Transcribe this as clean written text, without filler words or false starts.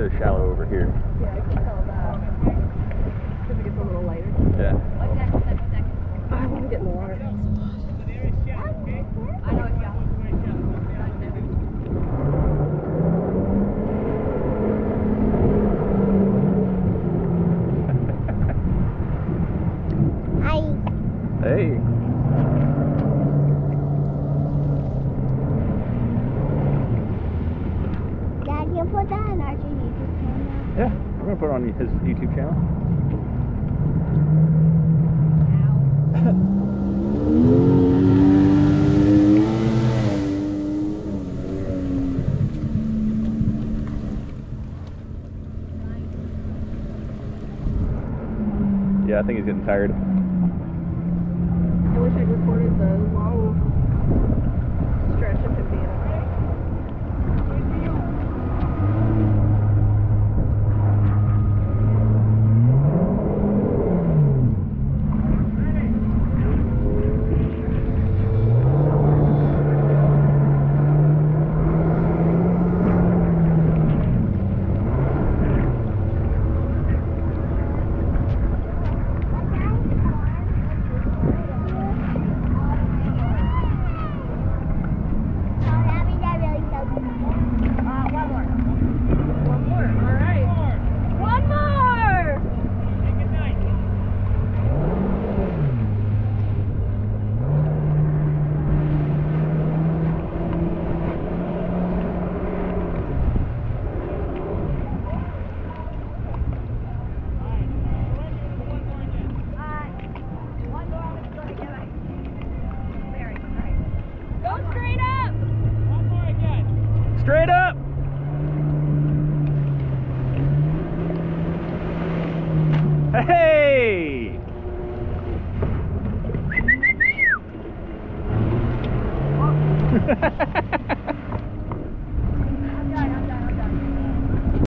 super shallow over here. Yeah, I can tell that. Because it gets a little lighter. Yeah. I want to get in the water. I know it's young. Hey. Dad, you put that on our YouTube channel. Yeah, we're gonna put it on his YouTube channel. Yeah, I think he's getting tired. I wish I'd recorded the long stretch of him being okay. Straight up! Hey!